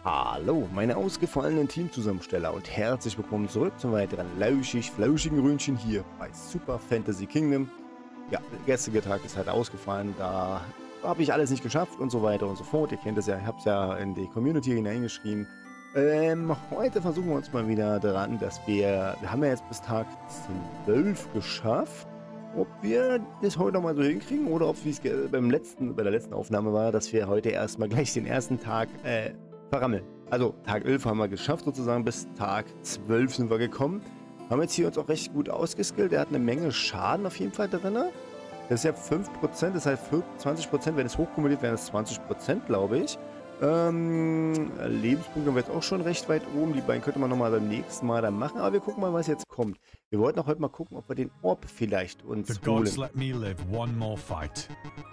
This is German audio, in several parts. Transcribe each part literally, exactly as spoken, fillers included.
Hallo, meine ausgefallenen Teamzusammensteller und herzlich willkommen zurück zum weiteren lauschig-flauschigen Ründchen hier bei Super Fantasy Kingdom. Ja, der gestrige Tag ist halt ausgefallen, da habe ich alles nicht geschafft und so weiter und so fort. Ihr kennt es ja, ich habe es ja in die Community hineingeschrieben. Ähm, heute versuchen wir uns mal wieder daran, dass wir, wir haben ja jetzt bis Tag zwölf geschafft. Ob wir das heute noch mal so hinkriegen oder ob es beim letzten, bei der letzten Aufnahme war, dass wir heute erstmal gleich den ersten Tag äh, verrammeln. Also Tag elf haben wir geschafft sozusagen, bis Tag zwölf sind wir gekommen. Haben jetzt hier uns auch recht gut ausgeskillt. Er hat eine Menge Schaden auf jeden Fall drin. Das ist ja fünf Prozent, das heißt zwanzig Prozent, wenn es hochkumuliert, wären es zwanzig Prozent, glaube ich. Ähm, Lebenspunkte haben wir jetzt auch schon recht weit oben. Die beiden könnte man nochmal beim nächsten Mal dann machen. Aber wir gucken mal, was jetzt kommt. Wir wollten auch heute mal gucken, ob wir den Orb vielleicht uns The holen. gods let me live one more fight.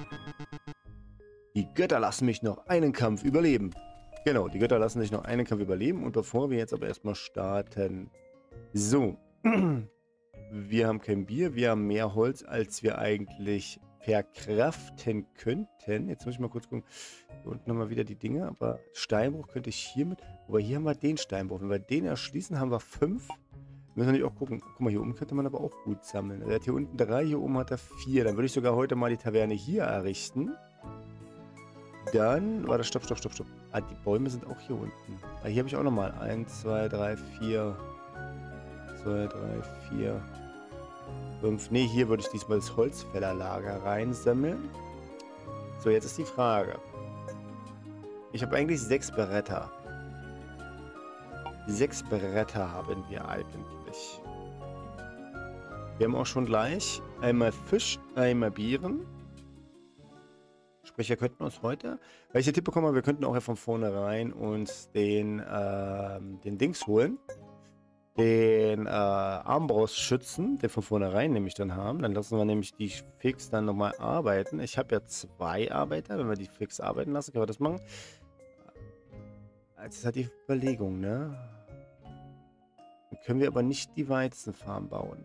Die Götter lassen mich noch einen Kampf überleben. Genau, die Götter lassen sich noch einen Kampf überleben. Und bevor wir jetzt aber erstmal starten. So. Wir haben kein Bier. Wir haben mehr Holz, als wir eigentlich verkraften könnten. Jetzt muss ich mal kurz gucken. Hier unten haben wir wieder die Dinge. Aber Steinbruch könnte ich hiermit. Aber hier haben wir den Steinbruch. Wenn wir den erschließen, haben wir fünf. Müssen wir nicht auch gucken. Guck mal, hier oben könnte man aber auch gut sammeln. Er hat hier unten drei, hier oben hat er vier. Dann würde ich sogar heute mal die Taverne hier errichten. Dann, warte, stopp, stopp, stopp, stopp. Ah, die Bäume sind auch hier unten. Ah, hier habe ich auch nochmal. eins, zwei, drei, vier. zwei, drei, vier. fünf. Ne, hier würde ich diesmal das Holzfällerlager reinsammeln. So, jetzt ist die Frage. Ich habe eigentlich sechs Bretter. Sechs Bretter haben wir eigentlich. Wir haben auch schon gleich einmal Fisch, einmal Bieren. Sprich, wir könnten uns heute, weil ich den Tipp bekommen habe, wir könnten auch ja von vornherein uns den, ähm, den Dings holen. Den äh, Armbrustschützen, den von vornherein nämlich dann haben. Dann lassen wir nämlich die fix dann nochmal arbeiten. Ich habe ja zwei Arbeiter. Wenn wir die fix arbeiten lassen, können wir das machen. Jetzt ist halt die Überlegung, ne? Dann können wir aber nicht die Weizenfarm bauen.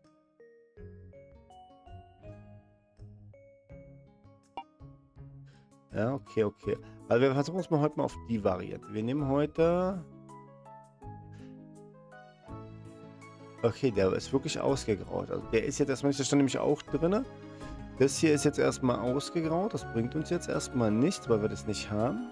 Ja, okay, okay. Also wir versuchen es mal heute mal auf die Variante. Wir nehmen heute... Okay, der ist wirklich ausgegraut. Also der ist jetzt erstmal nicht, da stand nämlich auch drin. Das hier ist jetzt erstmal ausgegraut. Das bringt uns jetzt erstmal nichts, weil wir das nicht haben.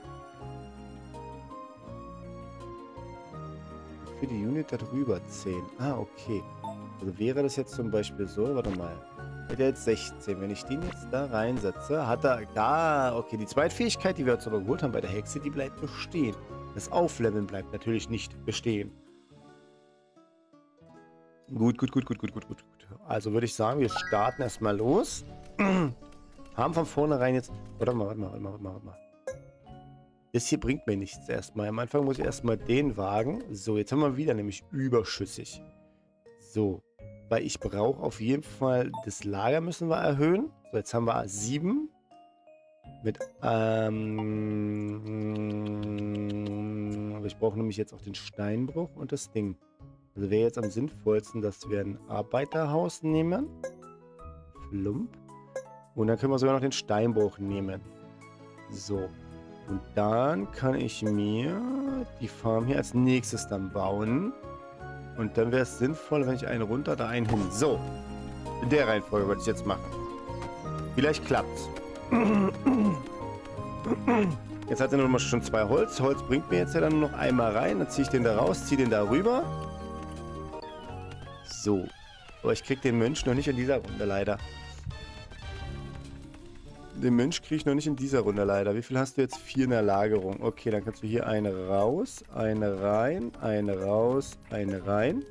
Für die Unit darüber zehn. Ah, okay. Also wäre das jetzt zum Beispiel so, warte mal. Hat er jetzt sechzehn. Wenn ich den jetzt da reinsetze, hat er da, okay, die Zweitfähigkeit, die wir jetzt aber geholt haben bei der Hexe, die bleibt bestehen. Das Aufleveln bleibt natürlich nicht bestehen. Gut, gut, gut, gut, gut, gut, gut. Also würde ich sagen, wir starten erstmal los. Haben von vornherein jetzt... Warte mal, warte mal, warte mal, warte mal, warte mal. Das hier bringt mir nichts erstmal. Am Anfang muss ich erstmal den wagen. So, jetzt haben wir wieder nämlich überschüssig. So, weil ich brauche auf jeden Fall... Das Lager müssen wir erhöhen. So, jetzt haben wir sieben. Mit, ähm... Aber ich brauche nämlich jetzt auch den Steinbruch und das Ding. Also wäre jetzt am sinnvollsten, dass wir ein Arbeiterhaus nehmen. Flump. Und dann können wir sogar noch den Steinbruch nehmen. So. Und dann kann ich mir die Farm hier als nächstes dann bauen. Und dann wäre es sinnvoll, wenn ich einen runter, da einen hin. So. In der Reihenfolge würde ich jetzt machen. Vielleicht klappt's. Jetzt hat er noch mal schon zwei Holz. Holz bringt mir jetzt ja dann noch einmal rein. Dann ziehe ich den da raus, ziehe den da rüber. So. Aber ich krieg den Mönch noch nicht in dieser Runde leider. Den Mönch kriege ich noch nicht in dieser Runde leider. Wie viel hast du jetzt? Vier in der Lagerung. Okay, dann kannst du hier eine raus, eine rein, eine raus, eine rein.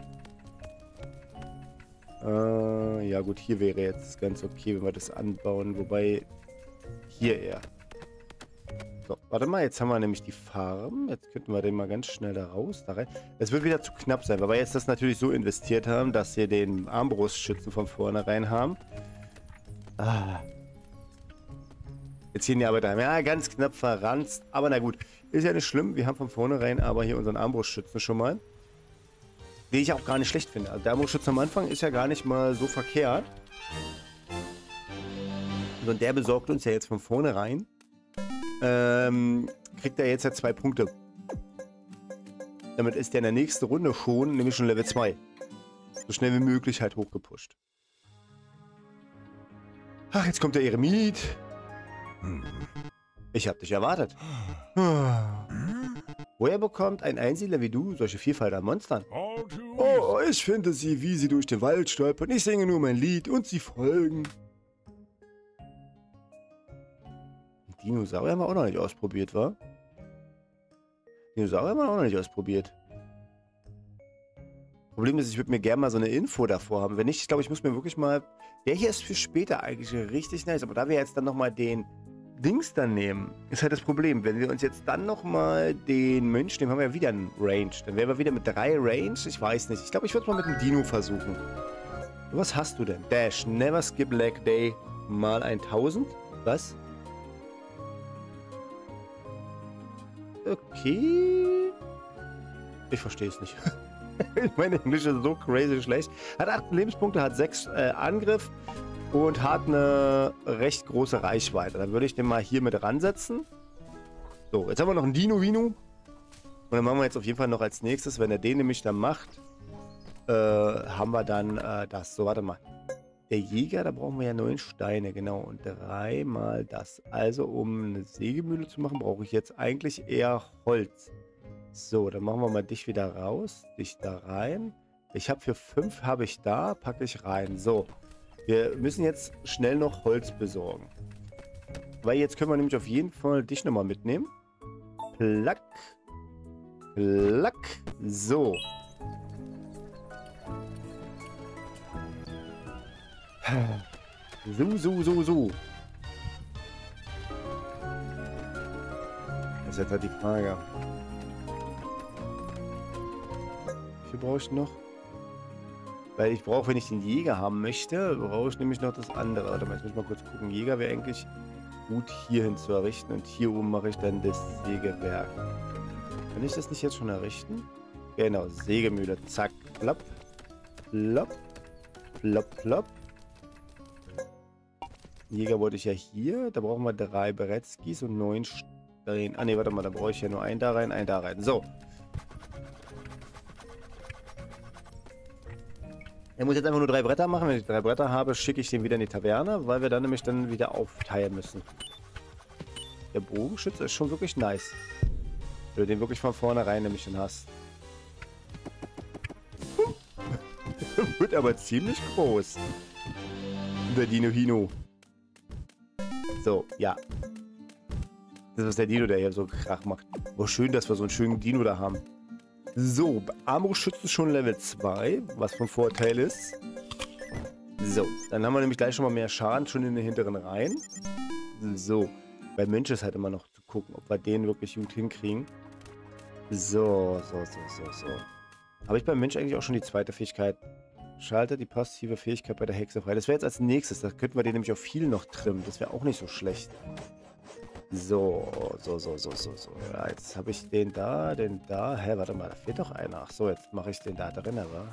Äh, ja gut, hier wäre jetzt ganz okay, wenn wir das anbauen. Wobei, hier eher. So, warte mal, jetzt haben wir nämlich die Farm. Jetzt könnten wir den mal ganz schnell da raus, da rein. Es wird wieder zu knapp sein, weil wir jetzt das natürlich so investiert haben, dass wir den Armbrustschützen von vornherein haben. Ah. Jetzt hier in die Arbeiter haben. Ja, ganz knapp verranzt. Aber na gut, ist ja nicht schlimm. Wir haben von vornherein aber hier unseren Armbrustschützen schon mal. Den ich auch gar nicht schlecht finde. Also der Armbrustschützen am Anfang ist ja gar nicht mal so verkehrt. Und der besorgt uns ja jetzt von vornherein. Ähm, kriegt er jetzt ja zwei Punkte Damit ist der in der nächsten Runde schon, nämlich schon Level zwei. So schnell wie möglich halt hochgepusht. Ach, jetzt kommt der Eremit. Ich hab dich erwartet. Woher bekommt ein Einsiedler wie du solche Vielfalt an Monstern? Oh, ich finde sie, wie sie durch den Wald stolpern. Ich singe nur mein Lied und sie folgen. Dinosaurier haben wir auch noch nicht ausprobiert, wa? Dinosaurier haben wir auch noch nicht ausprobiert. Problem ist, ich würde mir gerne mal so eine Info davor haben. Wenn nicht, ich glaube, ich muss mir wirklich mal... Der hier ist für später eigentlich richtig nice. Aber da wir jetzt dann nochmal den Dings dann nehmen, ist halt das Problem. Wenn wir uns jetzt dann nochmal den Mönch nehmen, haben wir ja wieder einen Range. Dann wären wir wieder mit drei Range. Ich weiß nicht. Ich glaube, ich würde es mal mit dem Dino versuchen. Was hast du denn? Dash, never skip leg day mal tausend. Was? Okay. Ich verstehe es nicht. Mein Englisch ist so crazy schlecht. Hat acht Lebenspunkte, hat sechs äh, Angriff und hat eine recht große Reichweite. Dann würde ich den mal hier mit ransetzen. So, jetzt haben wir noch einen Dino-Vino. Und dann machen wir jetzt auf jeden Fall noch als nächstes, wenn er den nämlich dann macht, äh, haben wir dann äh, das. So, warte mal. Der Jäger, da brauchen wir ja neun Steine, genau. Und dreimal das. Also, um eine Sägemühle zu machen, brauche ich jetzt eigentlich eher Holz. So, dann machen wir mal dich wieder raus. Dich da rein. Ich habe für fünf, habe ich da, packe ich rein. So, wir müssen jetzt schnell noch Holz besorgen. Weil jetzt können wir nämlich auf jeden Fall dich nochmal mitnehmen. Plack. Plack. So. So, so, so, so. Das ist jetzt halt die Frage. Wie viel brauche ich noch? Weil ich brauche, wenn ich den Jäger haben möchte, brauche ich nämlich noch das andere. Warte mal, jetzt muss ich mal kurz gucken. Jäger wäre eigentlich gut hierhin zu errichten. Und hier oben mache ich dann das Sägewerk. Kann ich das nicht jetzt schon errichten? Genau, Sägemühle. Zack, plopp. Plopp. Plopp, plopp. Jäger wollte ich ja hier. Da brauchen wir drei Beretskis und neun Steine. Ah ne, warte mal, da brauche ich ja nur einen da rein, einen da rein. So. Er muss jetzt einfach nur drei Bretter machen. Wenn ich drei Bretter habe, schicke ich den wieder in die Taverne, weil wir dann nämlich dann wieder aufteilen müssen. Der Bogenschütze ist schon wirklich nice. Wenn du den wirklich von vornherein nämlich dann hast. Wird aber ziemlich groß. Der Dino Hino. So, ja. Das ist der Dino, der hier so Krach macht. Oh, schön, dass wir so einen schönen Dino da haben. So, Armbrustschütze ist schon Level zwei, was von Vorteil ist. So, dann haben wir nämlich gleich schon mal mehr Schaden schon in den hinteren Reihen. So, bei Mönch ist halt immer noch zu gucken, ob wir den wirklich gut hinkriegen. So, so, so, so, so. Habe ich beim Mönch eigentlich auch schon die zweite Fähigkeit? Schaltet die passive Fähigkeit bei der Hexe frei. Das wäre jetzt als nächstes. Da könnten wir den nämlich auch viel noch trimmen. Das wäre auch nicht so schlecht. So, so, so, so, so, so. Ja, jetzt habe ich den da, den da. Hä, warte mal, da fehlt doch einer. Ach so, jetzt mache ich den da drin, aber.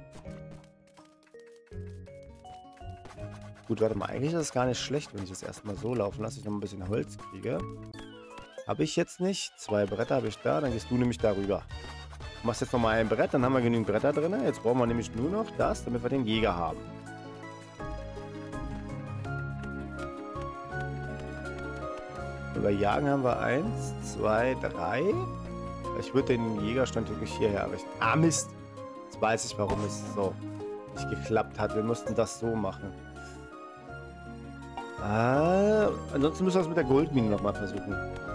Gut, warte mal, eigentlich ist das gar nicht schlecht, wenn ich das erstmal so laufen lasse, ich noch ein bisschen Holz kriege. Habe ich jetzt nicht. Zwei Bretter habe ich da, dann gehst du nämlich darüber. Du machst jetzt nochmal ein Brett, dann haben wir genügend Bretter drin. Jetzt brauchen wir nämlich nur noch das, damit wir den Jäger haben. Über Jagen haben wir eins, zwei, drei. Ich würde den Jägerstand wirklich hierher errichten. Ah, Mist! Jetzt weiß ich, warum es so nicht geklappt hat. Wir mussten das so machen. Ah, ansonsten müssen wir es mit der Goldmine nochmal versuchen.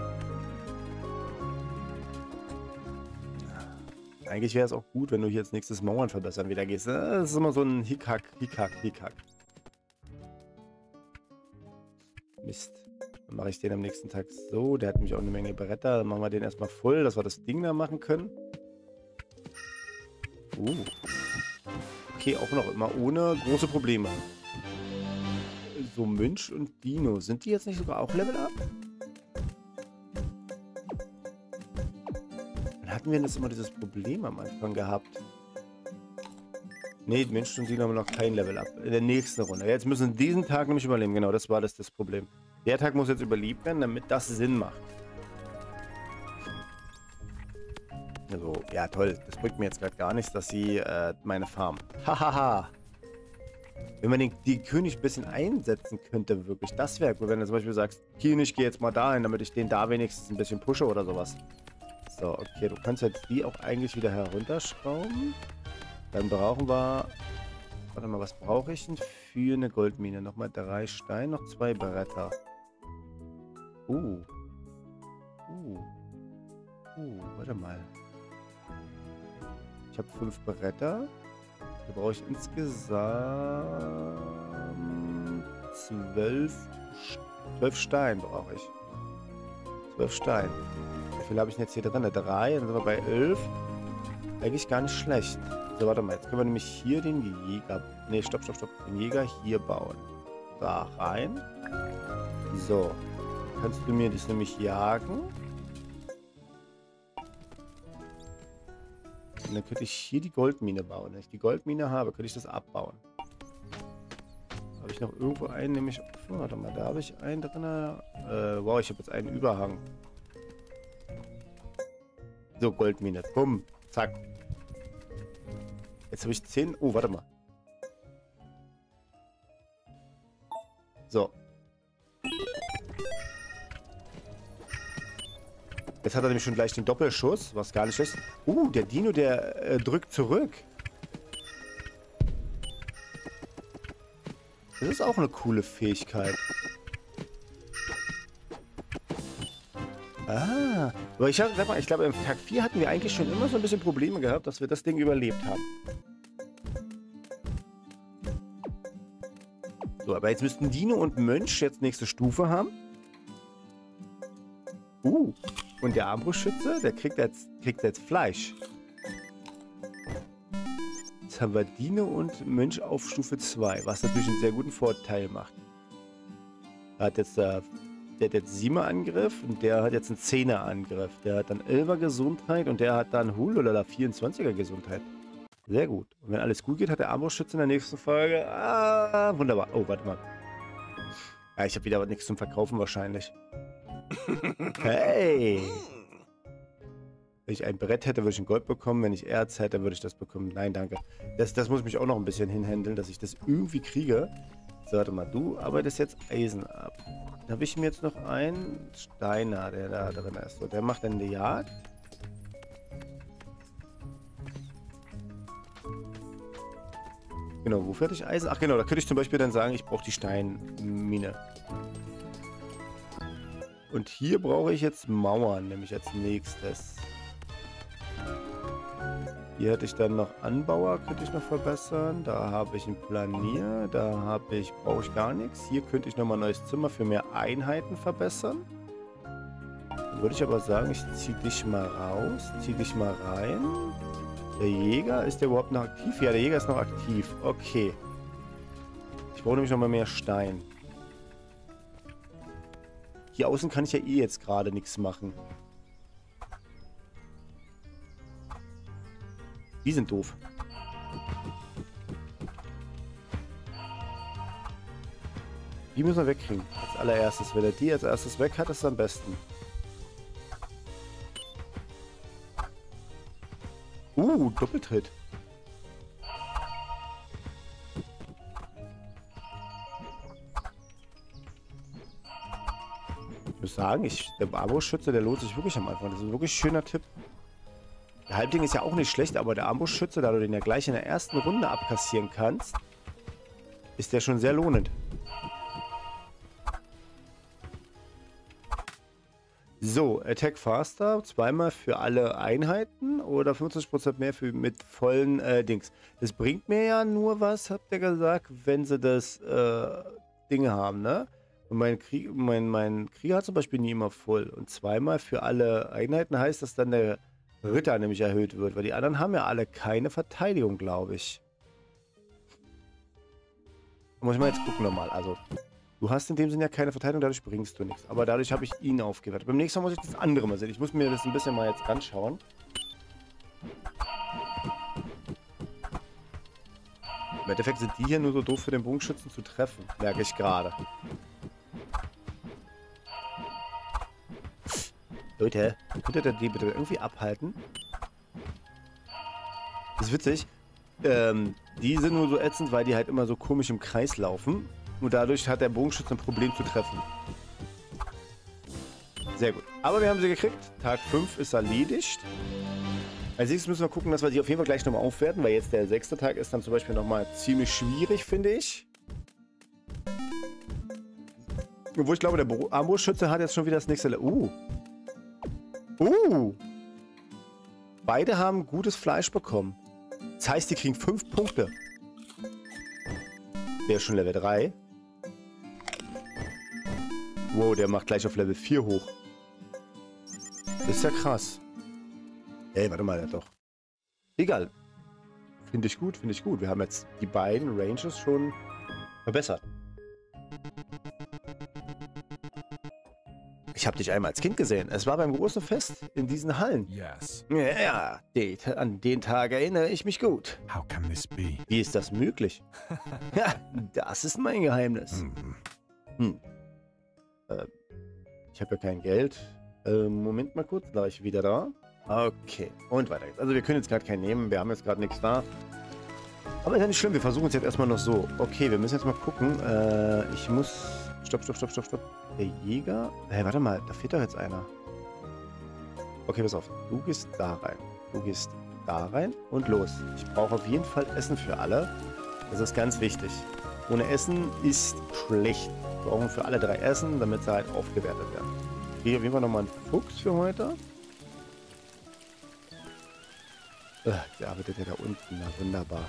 Eigentlich wäre es auch gut, wenn du hier als nächstes Mauern verbessern wieder gehst. Das ist immer so ein Hickhack, Hickhack, Hickhack. Mist. Dann mache ich den am nächsten Tag so. Der hat nämlich auch eine Menge Bretter. Dann machen wir den erstmal voll, dass wir das Ding da machen können. Uh. Okay, auch noch immer ohne große Probleme. So, Mönch und Dino. Sind die jetzt nicht sogar auch Level Up? Dann hatten wir das immer dieses Problem am Anfang gehabt. Ne, Mönch und Dino haben noch kein Level Up. In der nächsten Runde. Jetzt müssen wir diesen Tag nämlich überleben. Genau, das war das, das Problem. Der Tag muss jetzt überlebt werden, damit das Sinn macht. Also, ja toll. Das bringt mir jetzt gerade gar nichts, dass sie äh, meine Farm. Hahaha. Wenn man den, die König ein bisschen einsetzen könnte, wirklich, das wäre gut. Wenn du zum Beispiel sagst, König, geh jetzt mal dahin, damit ich den da wenigstens ein bisschen pushe oder sowas. So, okay, du kannst jetzt die auch eigentlich wieder herunterschrauben. Dann brauchen wir... Warte mal, was brauche ich denn für eine Goldmine? Nochmal drei Steine, noch zwei Bretter. Uh. Uh. Uh, warte mal. Ich habe fünf Bretter. Da brauche ich insgesamt zwölf, zwölf Steine brauche ich. Zwölf Steine. Wie viel habe ich denn jetzt hier drin? Drei, dann sind wir bei elf. Eigentlich gar nicht schlecht. So, warte mal, jetzt können wir nämlich hier den Jäger... Ne, stopp, stopp, stopp. Den Jäger hier bauen. Da rein. So. Kannst du mir das nämlich jagen? Und dann könnte ich hier die Goldmine bauen. Wenn ich die Goldmine habe, könnte ich das abbauen. Habe ich noch irgendwo einen, nämlich... Oh, warte mal, da habe ich einen drin. Äh, wow, ich habe jetzt einen Überhang. So, Goldmine. Bumm. Zack. Jetzt habe ich zehn... Oh, warte mal. So. Jetzt hat er nämlich schon gleich den Doppelschuss, was gar nicht schlecht ist. Uh, der Dino, der äh, drückt zurück. Das ist auch eine coole Fähigkeit. Ah, aber ich, sag mal, ich glaube, im Tag vier hatten wir eigentlich schon immer so ein bisschen Probleme gehabt, dass wir das Ding überlebt haben. So, aber jetzt müssten Dino und Mönch jetzt nächste Stufe haben. Uh, und der Armbrustschütze, der kriegt jetzt, kriegt jetzt Fleisch. Jetzt haben wir Dino und Mönch auf Stufe zwei, was natürlich einen sehr guten Vorteil macht. Er hat jetzt, äh, der hat jetzt siebener Angriff und der hat jetzt einen zehner Angriff. Der hat dann elfer Gesundheit und der hat dann Hululala vierundzwanziger Gesundheit. Sehr gut. Und wenn alles gut geht, hat der Armbrustschütze in der nächsten Folge... Ah, wunderbar. Oh, warte mal. Ja, ich habe wieder nichts zum Verkaufen wahrscheinlich. Hey! Wenn ich ein Brett hätte, würde ich ein Gold bekommen. Wenn ich Erz hätte, würde ich das bekommen. Nein, danke. Das, das muss mich auch noch ein bisschen hinhändeln, dass ich das irgendwie kriege. So, warte mal. Du arbeitest jetzt Eisen ab. Da habe ich mir jetzt noch einen Steiner, der da drin ist. So, der macht dann die Jagd. Genau, wofür hatte ich Eisen? Ach genau, da könnte ich zum Beispiel dann sagen, ich brauche die Steinmine. Und hier brauche ich jetzt Mauern, nämlich als nächstes. Hier hätte ich dann noch Anbauer, könnte ich noch verbessern. Da habe ich ein Planier, da habe ich, brauche ich gar nichts. Hier könnte ich nochmal ein neues Zimmer für mehr Einheiten verbessern. Dann würde ich aber sagen, ich ziehe dich mal raus, ziehe dich mal rein. Der Jäger, ist der überhaupt noch aktiv? Ja, der Jäger ist noch aktiv. Okay. Ich brauche nämlich nochmal mehr Stein. Hier außen kann ich ja eh jetzt gerade nichts machen. Die sind doof. Die müssen wir wegkriegen. Als allererstes. Wenn er die als erstes weg hat, ist es am besten. Uh, Doppeltritt. Ich muss sagen, ich, der Armbrustschütze, der lohnt sich wirklich am Anfang. Das ist ein wirklich schöner Tipp. Der Halbding ist ja auch nicht schlecht, aber der Armbrustschütze, da du den ja gleich in der ersten Runde abkassieren kannst, ist der schon sehr lohnend. So, Attack Faster, zweimal für alle Einheiten oder fünfzig Prozent mehr für, mit vollen äh, Dings. Das bringt mir ja nur was, habt ihr gesagt, wenn sie das äh, Ding haben, ne? Und mein, Krieg, mein, mein Krieger hat zum Beispiel nie immer voll. Und zweimal für alle Einheiten heißt, dass dann der Ritter nämlich erhöht wird, weil die anderen haben ja alle keine Verteidigung, glaube ich. Muss ich mal jetzt gucken nochmal, also... Du hast in dem Sinne ja keine Verteidigung, dadurch bringst du nichts. Aber dadurch habe ich ihn aufgewertet. Beim nächsten Mal muss ich das andere mal sehen. Ich muss mir das ein bisschen mal jetzt anschauen. Im Endeffekt sind die hier nur so doof für den Bogenschützen zu treffen. Merke ich gerade. Leute, könntet ihr die bitte irgendwie abhalten? Das ist witzig. Ähm, die sind nur so ätzend, weil die halt immer so komisch im Kreis laufen. Und dadurch hat der Bogenschütze ein Problem zu treffen. Sehr gut. Aber wir haben sie gekriegt. Tag fünf ist erledigt. Als nächstes müssen wir gucken, dass wir die auf jeden Fall gleich nochmal aufwerten, weil jetzt der sechste Tag ist dann zum Beispiel nochmal ziemlich schwierig, finde ich. Obwohl ich glaube, der Armbrustschütze hat jetzt schon wieder das nächste Level. Uh. Uh. Beide haben gutes Fleisch bekommen. Das heißt, die kriegen fünf Punkte. Der ist schon Level drei. Wow, der macht gleich auf Level vier hoch. Das ist ja krass. Ey, warte mal, der doch. Egal. Finde ich gut, finde ich gut. Wir haben jetzt die beiden Ranges schon verbessert. Ich habe dich einmal als Kind gesehen. Es war beim großen Fest in diesen Hallen. Yes. Ja, ja. Die, an den Tag erinnere ich mich gut. How can this be? Wie ist das möglich? Ja, das ist mein Geheimnis. Hmm. Hm. Äh, ich habe ja kein Geld. Äh, Moment mal kurz, gleich wieder da. Okay, und weiter geht's. Also wir können jetzt gerade keinen nehmen, wir haben jetzt gerade nichts da. Aber ist ja nicht schlimm, wir versuchen es jetzt erstmal noch so. Okay, wir müssen jetzt mal gucken. Äh, ich muss... Stopp, stopp, stopp, stopp, stopp. Der Jäger... Hey, warte mal, da fehlt doch jetzt einer. Okay, pass auf. Du gehst da rein. Du gehst da rein und los. Ich brauche auf jeden Fall Essen für alle. Das ist ganz wichtig. Ohne Essen ist schlecht. Wir brauchen für alle drei Essen, damit sie halt aufgewertet werden. Hier auf jeden Fall nochmal einen Fuchs für heute. Der arbeitet ja da unten. Na, wunderbar.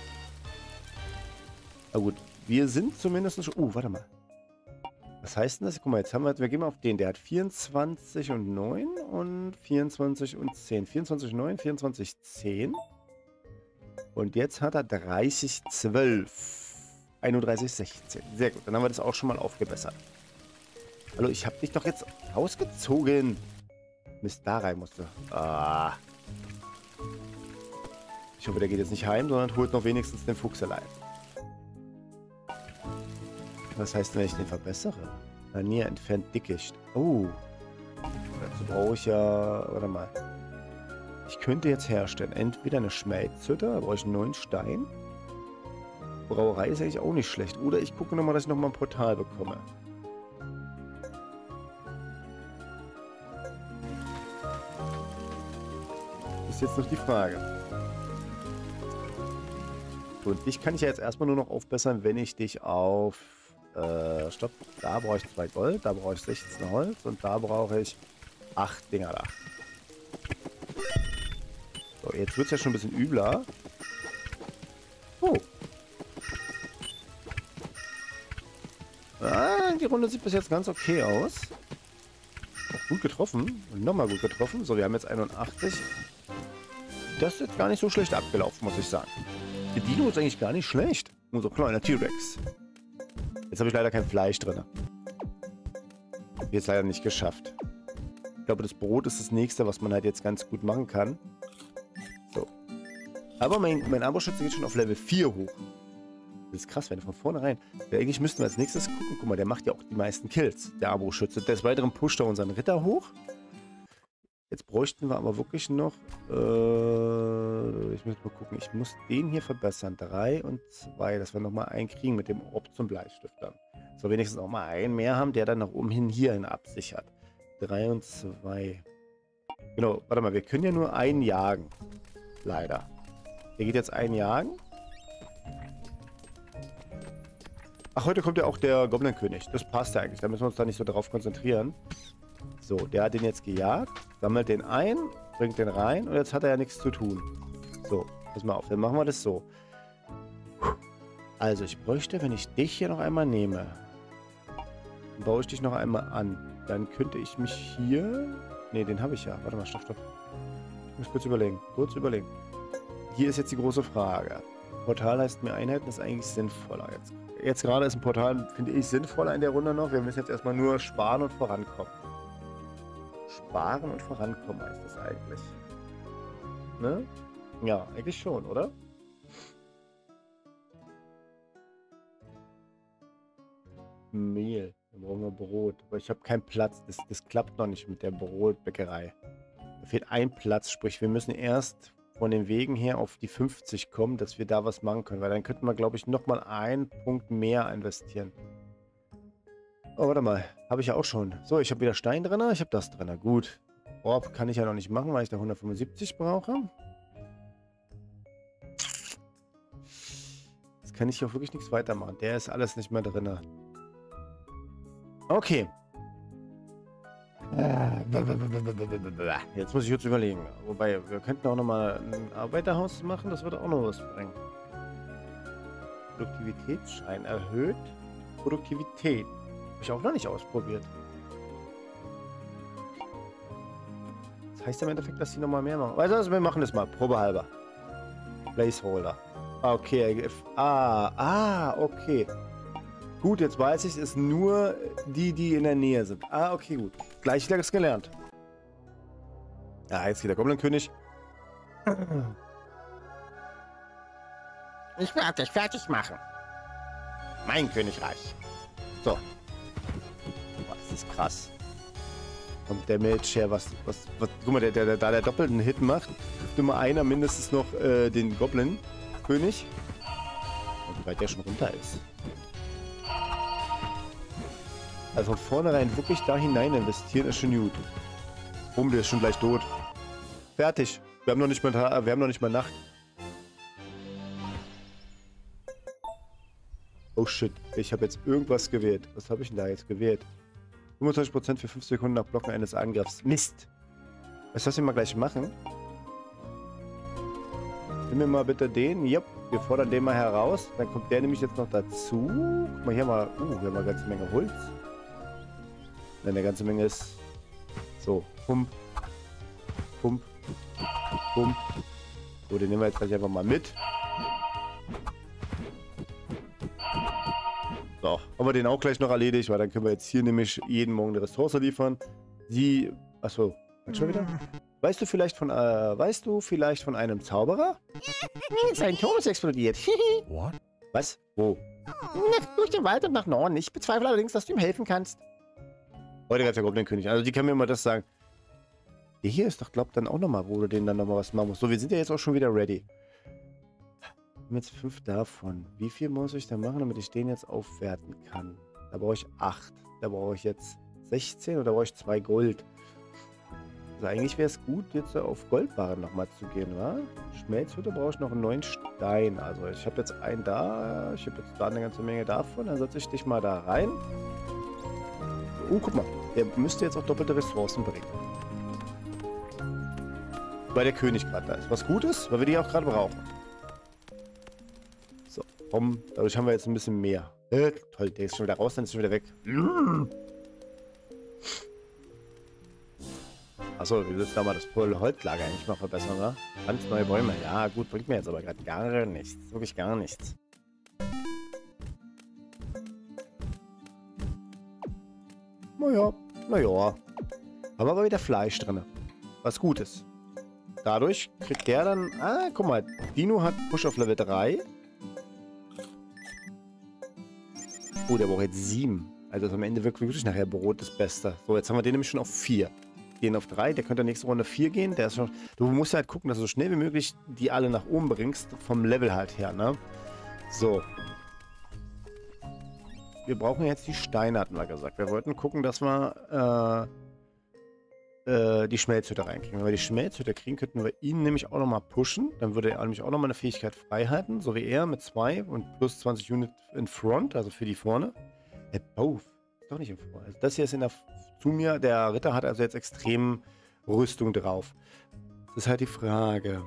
Na gut, wir sind zumindest schon... Uh, warte mal. Was heißt denn das? Guck mal, jetzt haben wir... Wir gehen mal auf den. Der hat vierundzwanzig und neun und vierundzwanzig und zehn. vierundzwanzig und neun, vierundzwanzig, zehn. Und jetzt hat er dreißig, zwölf. einunddreißig, sechzehn. Sehr gut, dann haben wir das auch schon mal aufgebessert. Hallo, ich habe dich doch jetzt rausgezogen. Mist, da rein musst du. Ah... Ich hoffe, der geht jetzt nicht heim, sondern holt noch wenigstens den Fuchs allein. Was heißt denn, wenn ich den verbessere? Manier entfernt Dickicht. Oh. Dazu brauche ich ja... Warte mal. Ich könnte jetzt herstellen. Entweder eine Schmelzhütte, da brauche ich einen neuen Stein. Brauerei ist eigentlich auch nicht schlecht. Oder ich gucke nochmal, dass ich nochmal ein Portal bekomme. Das ist jetzt noch die Frage. Und dich kann ich ja jetzt erstmal nur noch aufbessern, wenn ich dich auf... Äh, stopp. Da brauche ich zwei Gold, da brauche ich sechzehn Holz und da brauche ich acht Dinger da. So, jetzt wird es ja schon ein bisschen übler. Oh. Ah, die Runde sieht bis jetzt ganz okay aus. Auch gut getroffen. Und nochmal gut getroffen. So, wir haben jetzt einundachtzig. Das ist jetzt gar nicht so schlecht abgelaufen, muss ich sagen. Der Dino ist eigentlich gar nicht schlecht. Unser kleiner T-Rex. Jetzt habe ich leider kein Fleisch drin. Jetzt leider nicht geschafft. Ich glaube, das Brot ist das nächste, was man halt jetzt ganz gut machen kann. So. Aber mein, mein Armbrustschütze geht schon auf Level vier hoch. Das ist krass, wenn du von vornherein... Ja, eigentlich müssten wir als nächstes gucken. Guck mal, der macht ja auch die meisten Kills, der Armbrustschütze. Des Weiteren pusht er unseren Ritter hoch. Jetzt bräuchten wir aber wirklich noch... Äh, ich muss mal gucken. Ich muss den hier verbessern. drei und zwei. Dass wir nochmal einen kriegen mit dem Orb zum Bleistift dann. So wenigstens auch mal einen mehr haben, der dann nach oben hin hierhin absichert. drei und zwei. Genau, warte mal. Wir können ja nur einen jagen. Leider. Der geht jetzt einen jagen. Ach, heute kommt ja auch der Goblin-König. Das passt ja eigentlich. Da müssen wir uns da nicht so drauf konzentrieren. So, der hat den jetzt gejagt, sammelt den ein, bringt den rein und jetzt hat er ja nichts zu tun. So, pass mal auf, dann machen wir das so. Also, ich bräuchte, wenn ich dich hier noch einmal nehme, dann baue ich dich noch einmal an. Dann könnte ich mich hier... Ne, den habe ich ja. Warte mal, stopp, stopp. Ich muss kurz überlegen, kurz überlegen. Hier ist jetzt die große Frage. Portal heißt mehr Einheiten, ist eigentlich sinnvoller. Jetzt, jetzt gerade ist ein Portal, finde ich, sinnvoller in der Runde noch. Wir müssen jetzt erstmal nur sparen und vorankommen. Sparen und vorankommen heißt das eigentlich. Ne? Ja, eigentlich schon, oder? Mehl. Dann brauchen wir Brot. Aber ich habe keinen Platz. Das, das klappt noch nicht mit der Brotbäckerei. Da fehlt ein Platz. Sprich, wir müssen erst von den Wegen her auf die fünfzig kommen, dass wir da was machen können. Weil dann könnten wir, glaube ich, nochmal einen Punkt mehr investieren. Oh, warte mal. Habe ich ja auch schon. So, ich habe wieder Stein drin. Ich habe das drin. Gut. Orb kann ich ja noch nicht machen, weil ich da hundertfünfundsiebzig brauche. Jetzt kann ich hier auch wirklich nichts weitermachen. Der ist alles nicht mehr drin. Okay. Jetzt muss ich jetzt überlegen. Wobei, wir könnten auch nochmal ein Arbeiterhaus machen. Das würde auch noch was bringen. Produktivitätsschein erhöht. Produktivität. Habe ich auch noch nicht ausprobiert. Das heißt im Endeffekt, dass die nochmal mehr machen. Weißt du was, wir machen das mal. Probehalber. Placeholder. Okay. Ah, ah, okay. Gut, jetzt weiß ich, es ist nur die, die in der Nähe sind. Ah, okay, gut. Gleich wieder das gelernt. Ja, jetzt geht der Goblin-König. Ich werde dich fertig machen. Mein Königreich. So. Boah, das ist krass. Und der Damage her, was, was, was, guck mal, der, der, der, da der doppelten Hit macht, trifft immer einer mindestens noch äh, den Goblin-König. Und wie weit der schon runter ist. Also von vornherein wirklich da hinein investieren ist schon gut. Bumm, der ist schon gleich tot. Fertig. Wir haben noch nicht mal, wir haben noch nicht mal Nacht. Oh shit, ich habe jetzt irgendwas gewählt. Was habe ich denn da jetzt gewählt? fünfundzwanzig Prozent für fünf Sekunden nach Blocken eines Angriffs. Mist. Weißt du, was wir mal gleich machen? Nimm mir mal bitte den. Jupp, wir fordern den mal heraus. Dann kommt der nämlich jetzt noch dazu. Guck mal, hier mal. Uh, hier haben wir eine ganze Menge Holz. Wenn eine ganze Menge ist. So, pump. Pump. Pump. So, den nehmen wir jetzt gleich einfach mal mit. So, haben wir den auch gleich noch erledigt, weil dann können wir jetzt hier nämlich jeden Morgen eine Ressource liefern. Die. Achso, schon wieder? Weißt du vielleicht von, äh, weißt du vielleicht von einem Zauberer? Sein Turm ist explodiert. What? Was? Wo? Durch den Wald und nach Norden. Ich bezweifle allerdings, dass du ihm helfen kannst. Heute gab es ja Goblin-König. Also die können mir immer das sagen. Der hier ist doch, glaubt dann auch nochmal, wo du den dann nochmal was machen musst. So, wir sind ja jetzt auch schon wieder ready. Wir haben jetzt fünf davon. Wie viel muss ich denn machen, damit ich den jetzt aufwerten kann? Da brauche ich acht. Da brauche ich jetzt sechzehn oder brauche ich zwei Gold. Also eigentlich wäre es gut, jetzt auf Goldbarren nochmal zu gehen, wa? Schmelzhütte brauche ich noch einen neuen Stein. Also ich habe jetzt einen da. Ich habe jetzt da eine ganze Menge davon. Dann setze ich dich mal da rein. Oh, guck mal. Der müsste jetzt auch doppelte Ressourcen bringen. Weil der König gerade da ist. Was gut ist, weil wir die auch gerade brauchen. So, komm. Dadurch haben wir jetzt ein bisschen mehr. Äh, toll, der ist schon wieder raus, dann ist er schon wieder weg. Achso, wir müssen da mal das Holzlager eigentlich mal verbessern, ne? Ganz neue Bäume. Ja, gut, bringt mir jetzt aber gerade gar nichts. Wirklich gar nichts. Naja, naja. Haben wir aber wieder Fleisch drin. Was Gutes. Dadurch kriegt der dann... Ah, guck mal. Dino hat Push auf Level drei. Oh, der braucht jetzt sieben. Also ist am Ende wirklich nachher Brot das Beste. So, jetzt haben wir den nämlich schon auf vier. Den auf drei. Der könnte nächste Runde vier gehen. Der ist schon... Du musst halt gucken, dass du so schnell wie möglich die alle nach oben bringst. Vom Level halt her, ne? So. Wir brauchen jetzt die Steine, hatten wir gesagt. Wir wollten gucken, dass wir äh, äh, die Schmelzhütte reinkriegen. Wenn wir die Schmelzhütte kriegen, könnten wir ihn nämlich auch nochmal pushen. Dann würde er nämlich auch nochmal eine Fähigkeit frei halten, so wie er mit zwei und plus zwanzig Unit in Front, also für die vorne. Der Both ist doch nicht in Front. Also das hier ist in der zu mir. Der Ritter hat also jetzt extrem Rüstung drauf. Das ist halt die Frage.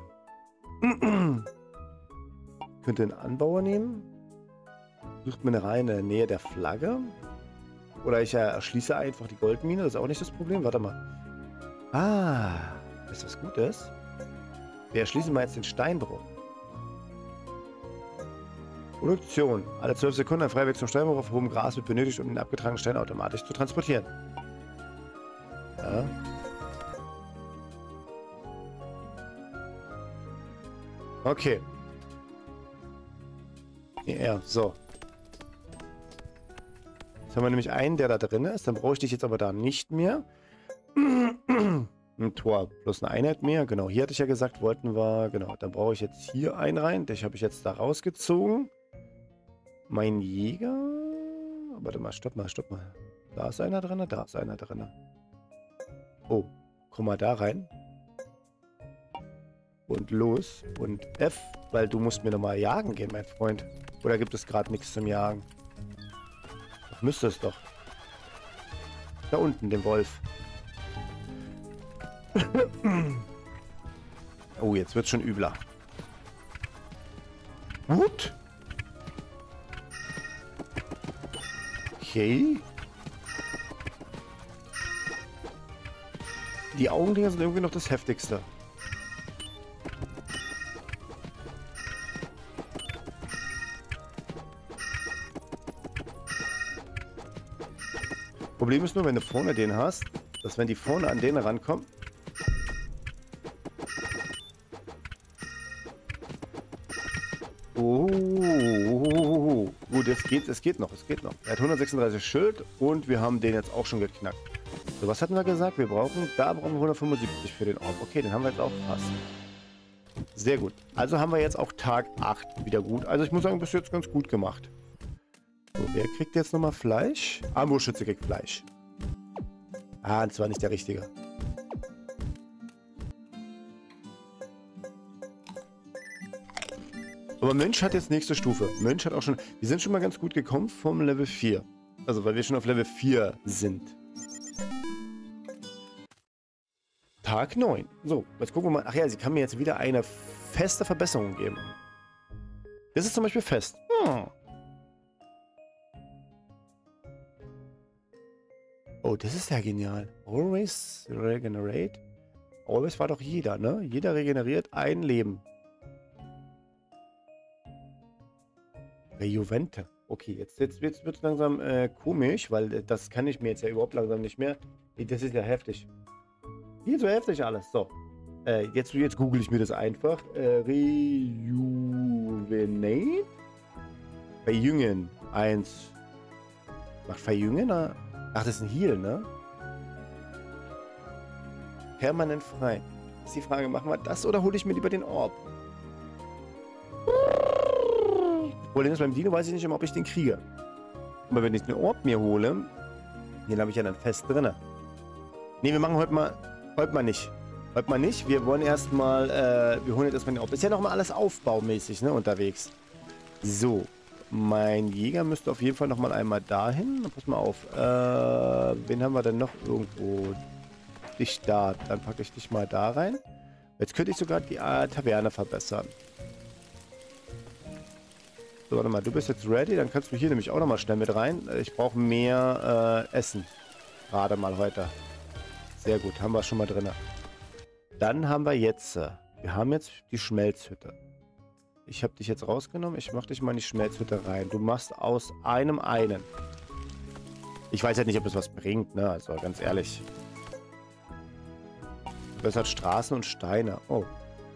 Könnte einen Anbauer nehmen? Sucht Mineral in der Nähe der Flagge. Oder ich erschließe einfach die Goldmine. Das ist auch nicht das Problem. Warte mal. Ah, ist das Gutes? Wir erschließen mal jetzt den Steinbruch. Produktion. Alle zwölf Sekunden ein Freiweg zum Steinbruch auf hohem Gras wird benötigt, um den abgetragenen Stein automatisch zu transportieren. Ja. Okay. Ja, so. Jetzt haben wir nämlich einen, der da drin ist. Dann brauche ich dich jetzt aber da nicht mehr. Ein Tor plus eine Einheit mehr. Genau, hier hatte ich ja gesagt, wollten wir... Genau, dann brauche ich jetzt hier einen rein. Den habe ich jetzt da rausgezogen. Mein Jäger... Warte mal, stopp mal, stopp mal. Da ist einer drin, da ist einer drin. Oh, komm mal da rein. Und los. Und F, weil du musst mir nochmal jagen gehen, mein Freund. Oder gibt es gerade nichts zum Jagen? Ach, müsste es doch. Da unten, den Wolf. Oh, jetzt wird es schon übler. Gut. Okay. Die Augendinger sind irgendwie noch das Heftigste. Problem ist nur, wenn du vorne den hast, dass wenn die vorne an den rankommen, oh, oh, gut, es geht, es geht noch, es geht noch. Er hat hundertsechsunddreißig Schild und wir haben den jetzt auch schon geknackt. So, was hatten wir gesagt? Wir brauchen, da brauchen wir hundertfünfundsiebzig für den Orb. Okay, den haben wir jetzt auch fast. Sehr gut. Also haben wir jetzt auch Tag acht wieder gut. Also ich muss sagen, bis jetzt ganz gut gemacht. So, wer kriegt jetzt nochmal Fleisch? Armbrustschütze kriegt Fleisch. Ah, das war nicht der Richtige. Aber Mönch hat jetzt nächste Stufe. Mönch hat auch schon... Wir sind schon mal ganz gut gekommen vom Level vier. Also, weil wir schon auf Level vier sind. Tag neun. So, jetzt gucken wir mal. Ach ja, sie kann mir jetzt wieder eine feste Verbesserung geben. Das ist zum Beispiel fest. Hm. Oh, das ist ja genial. Always regenerate. Always war doch jeder, ne? Jeder regeneriert ein Leben. Rejuvente. Okay, jetzt, jetzt, jetzt wird es langsam äh, komisch, weil äh, das kann ich mir jetzt ja überhaupt langsam nicht mehr. Das ist ja heftig. Viel so heftig alles. So. Äh, jetzt jetzt google ich mir das einfach. Äh, Rejuvenate? Verjüngen. Eins. Macht Verjüngen? Ach, das ist ein Heal, ne? Permanent frei. Ist die Frage, machen wir das oder hole ich mir lieber den Orb? Problem ist, beim Dino weiß ich nicht immer, ob ich den kriege. Aber wenn ich den Orb mir hole, den habe ich ja dann fest drin. Ne, wir machen heute mal, heute mal nicht. Heute mal nicht. Wir wollen erstmal, äh, wir holen jetzt erstmal den Orb. Ist ja nochmal alles aufbaumäßig, ne, unterwegs. So. Mein Jäger müsste auf jeden Fall nochmal einmal dahin. Pass mal auf. Äh, wen haben wir denn noch irgendwo? Dich da. Dann packe ich dich mal da rein. Jetzt könnte ich sogar die äh, Taverne verbessern. So, warte mal, du bist jetzt ready, dann kannst du hier nämlich auch nochmal schnell mit rein. Ich brauche mehr äh, Essen. Gerade mal heute. Sehr gut, haben wir schon mal drin. Dann haben wir jetzt, äh, wir haben jetzt die Schmelzhütte. Ich habe dich jetzt rausgenommen, ich mache dich mal in die Schmelzhütte rein. Du machst aus einem einen. Ich weiß halt nicht, ob es was bringt, ne, also ganz ehrlich. Das hat Straßen und Steine. Oh.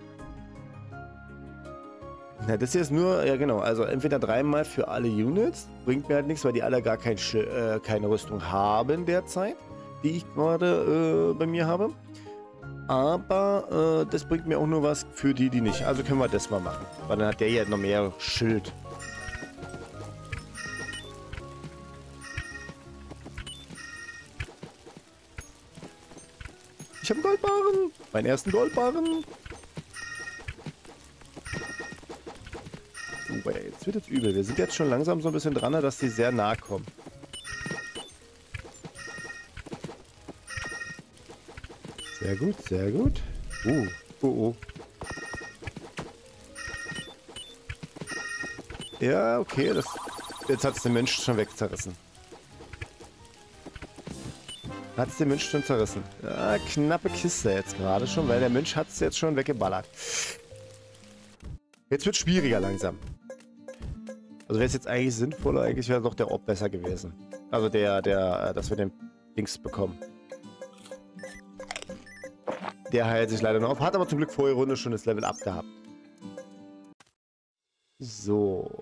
Na, das hier ist nur, ja genau, also entweder dreimal für alle Units. Bringt mir halt nichts, weil die alle gar kein, äh, keine Rüstung haben derzeit, die ich gerade äh, bei mir habe. Aber äh, das bringt mir auch nur was für die, die nicht. Also können wir das mal machen. Weil dann hat der hier noch mehr Schild. Ich habe einen Goldbarren. Meinen ersten Goldbarren. Oh, jetzt wird es übel. Wir sind jetzt schon langsam so ein bisschen dran, dass die sehr nah kommen. Sehr gut, sehr gut. Uh, oh, oh. Ja, okay. Das, jetzt hat es den Mensch schon wegzerrissen. Hat es den Mensch schon zerrissen. Ja, knappe Kiste jetzt gerade schon, weil der Mensch hat es jetzt schon weggeballert. Jetzt wird es schwieriger langsam. Also wäre es jetzt eigentlich sinnvoller, eigentlich wäre doch der Orb besser gewesen. Also der, der, dass wir den Dings bekommen. Der heilt sich leider noch auf, hat aber zum Glück vorher Runde schon das Level up gehabt. So.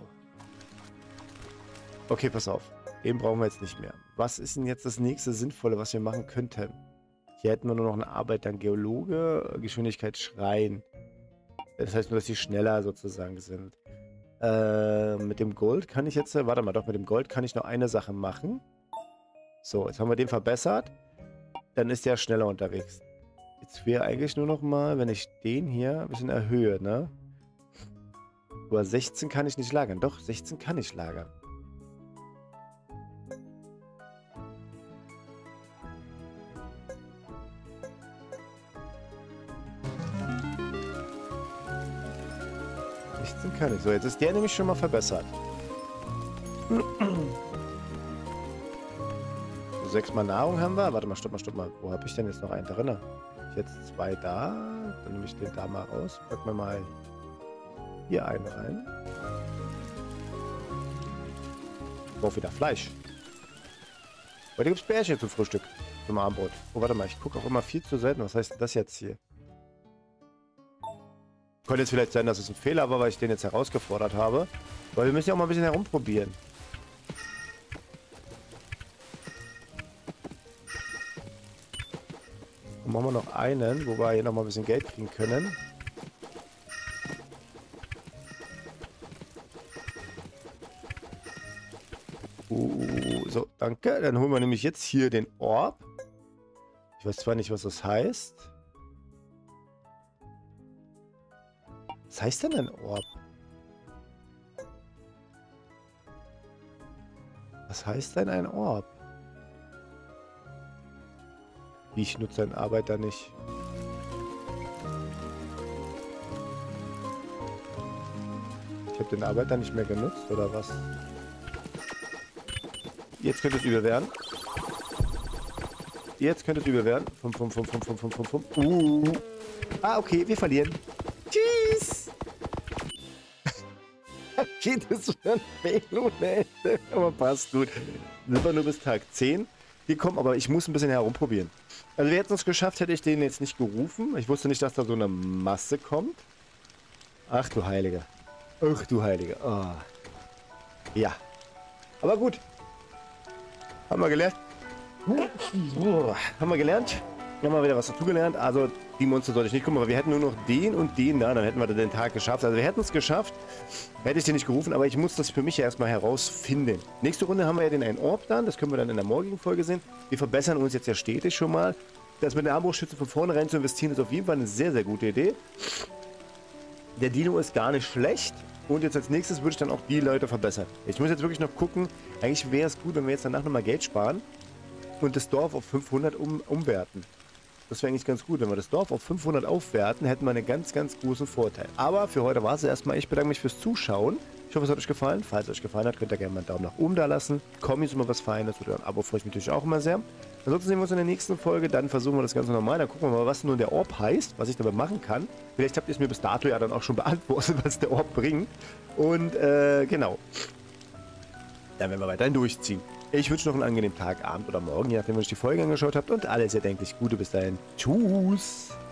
Okay, pass auf. Den brauchen wir jetzt nicht mehr. Was ist denn jetzt das nächste Sinnvolle, was wir machen könnten? Hier hätten wir nur noch eine Arbeit, dann Geologe, Geschwindigkeit Schrein. Das heißt nur, dass die schneller sozusagen sind. Äh, mit dem Gold kann ich jetzt, warte mal, doch mit dem Gold kann ich noch eine Sache machen. So, jetzt haben wir den verbessert. Dann ist der schneller unterwegs. Jetzt wäre eigentlich nur noch mal, wenn ich den hier ein bisschen erhöhe, ne? Aber sechzehn kann ich nicht lagern. Doch, sechzehn kann ich lagern. sechzehn kann ich. So, jetzt ist der nämlich schon mal verbessert. So, sechs Mal Nahrung haben wir. Warte mal, stopp mal, stopp mal. Wo habe ich denn jetzt noch einen drin? Ich jetzt zwei da. Dann nehme ich den da mal raus. Packen wir mal hier einen rein. Ich brauche wieder Fleisch. Heute gibt es Bärchen zum Frühstück. Zum Abendbrot. Oh, warte mal. Ich gucke auch immer viel zu selten. Was heißt das jetzt hier? Könnte jetzt vielleicht sein, dass es ein Fehler war, weil ich den jetzt herausgefordert habe. Weil wir müssen ja auch mal ein bisschen herumprobieren. Und machen wir noch einen, wo wir hier noch mal ein bisschen Geld kriegen können. Uh, so, danke. Dann holen wir nämlich jetzt hier den Orb. Ich weiß zwar nicht, was das heißt. Was heißt denn ein Orb? Was heißt denn ein Orb? Wie, ich nutze einen Arbeiter nicht. Ich habe den Arbeiter nicht mehr genutzt, oder was? Jetzt könnte es übel werden. Jetzt könnte es übel werden. Fum, fum, fum, fum, fum, fum, fum, fum. Uh. Ah, okay, wir verlieren. Tschüss! Geht es für ein Fail, aber passt gut. Sind wir nur bis Tag zehn. Die kommen, aber ich muss ein bisschen herumprobieren. Also wir hätten es geschafft, hätte ich den jetzt nicht gerufen. Ich wusste nicht, dass da so eine Masse kommt. Ach du Heilige. Ach du Heilige. Oh. Ja. Aber gut. Haben wir gelernt. Haben wir gelernt. Haben wir wieder was dazugelernt. Also die Monster sollte ich nicht gucken, aber wir hätten nur noch den und den da. Dann hätten wir den Tag geschafft. Also wir hätten es geschafft. Hätte ich den nicht gerufen, aber ich muss das für mich ja erstmal herausfinden. Nächste Runde haben wir ja den einen Orb dann. Das können wir dann in der morgigen Folge sehen. Wir verbessern uns jetzt ja stetig schon mal. Das mit der Armbrustschütze von vornherein zu investieren, ist auf jeden Fall eine sehr, sehr gute Idee. Der Dino ist gar nicht schlecht. Und jetzt als nächstes würde ich dann auch die Leute verbessern. Ich muss jetzt wirklich noch gucken. Eigentlich wäre es gut, wenn wir jetzt danach nochmal Geld sparen und das Dorf auf fünfhundert um, umwerten. Das wäre eigentlich ganz gut. Wenn wir das Dorf auf fünfhundert aufwerten, hätten wir einen ganz, ganz großen Vorteil. Aber für heute war es erstmal. Ich bedanke mich fürs Zuschauen. Ich hoffe, es hat euch gefallen. Falls es euch gefallen hat, könnt ihr gerne mal einen Daumen nach oben da lassen. Kommis immer was Feines oder ein Abo freue ich mich natürlich auch immer sehr. Ansonsten sehen wir uns in der nächsten Folge. Dann versuchen wir das Ganze nochmal. Dann gucken wir mal, was nun der Orb heißt, was ich dabei machen kann. Vielleicht habt ihr es mir bis dato ja dann auch schon beantwortet, was der Orb bringt. Und äh, genau. Dann werden wir weiterhin durchziehen. Ich wünsche noch einen angenehmen Tag, Abend oder Morgen, je nachdem, wenn ihr die Folge angeschaut habt. Und alles erdenklich Gute bis dahin. Tschüss.